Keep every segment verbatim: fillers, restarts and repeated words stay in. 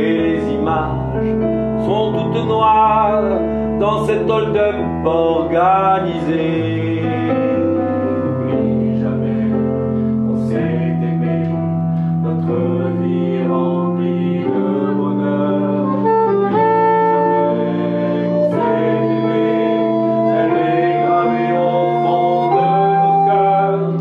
les images sont toutes noires dans cet hold-up organisé. N'oublie jamais qu'on s'est aimé, notre vie remplie de bonheur. N'oublie jamais qu'on s'est aimé, elle est gravée au fond de nos cœurs.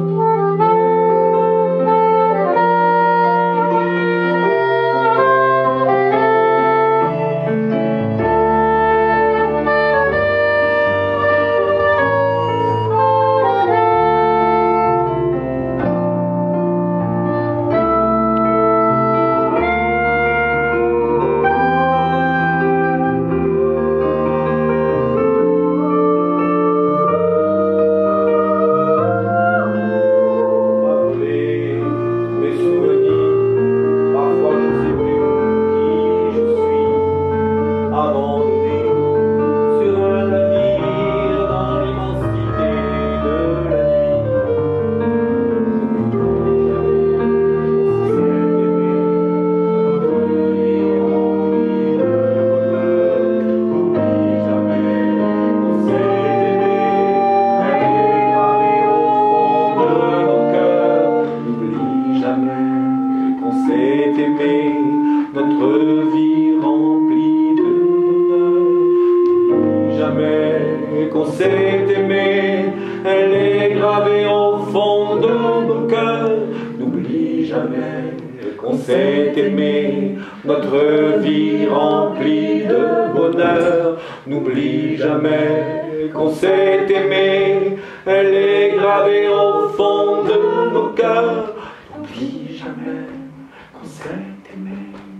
On s'est aimé, notre vie remplie de bonheur. N'oublie jamais qu'on s'est aimé, elle est gravée au fond de nos cœurs. N'oublie jamais qu'on s'est aimé, notre vie remplie de bonheur. N'oublie jamais qu'on s'est aimé, elle est gravée au fond de nos cœurs. N'oublie jamais qu'on s'est aimé.